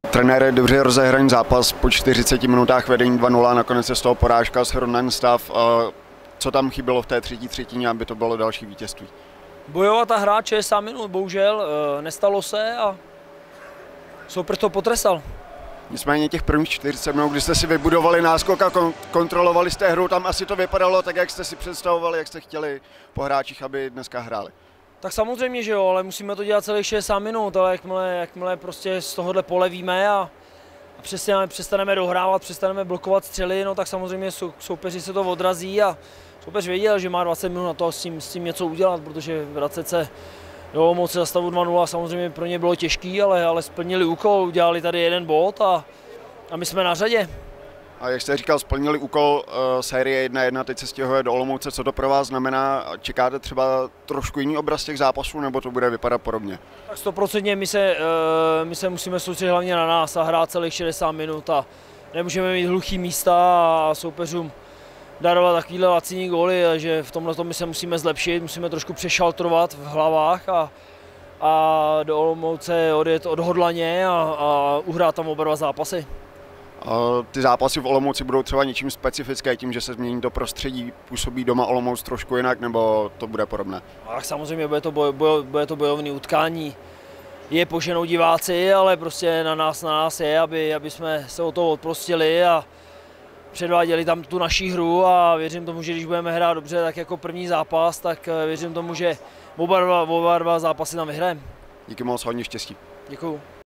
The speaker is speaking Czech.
Trenére, dobře rozehraný zápas, po 40 minutách vedení 2-0, nakonec je z toho porážka, srovnaný stav. Co tam chybělo v té třetí třetině, aby to bylo další vítězství? Bojovat a hrát 60 minut, bohužel nestalo se a soupeř to potrestal. Nicméně těch prvních 40 minut, kdy jste si vybudovali náskok a kontrolovali jste hru, tam asi to vypadalo tak, jak jste si představovali, jak jste chtěli po hráčích, aby dneska hráli. Tak samozřejmě, že jo, ale musíme to dělat celých 60 minut, ale jakmile prostě z tohohle polevíme a přestaneme dohrávat, přestaneme blokovat střely, no tak samozřejmě soupeři se to odrazí a soupeř věděl, že má 20 minut na to s tím něco udělat, protože vracet se do Olomouce za stavu 2-0 samozřejmě pro ně bylo těžký, ale splnili úkol, udělali tady jeden bod a my jsme na řadě. A jak jste říkal, splnili úkol série 1-1, teď se stěhuje do Olomouce, co to pro vás znamená? Čekáte třeba trošku jiný obraz těch zápasů, nebo to bude vypadat podobně? Tak 100% my se musíme soustředit hlavně na nás a hrát celých 60 minut a nemůžeme mít hluchý místa a soupeřům darovat takovýhle laciní góly, že v tomhle my se musíme zlepšit, musíme trošku přešaltrovat v hlavách a do Olomouce odjet odhodlaně a uhrát tam oba dva zápasy. Ty zápasy v Olomouci budou třeba něčím specifické, tím, že se změní to prostředí, působí doma Olomouc trošku jinak, nebo to bude podobné? Tak samozřejmě bude to bojovné utkání. Je poženou diváci, ale prostě na nás je, aby jsme se o to odprostili a předváděli tam tu naší hru a věřím tomu, že když budeme hrát dobře, tak jako první zápas, tak věřím tomu, že oba dva zápasy tam vyhrajeme. Díky moc, hodně štěstí. Děkuju.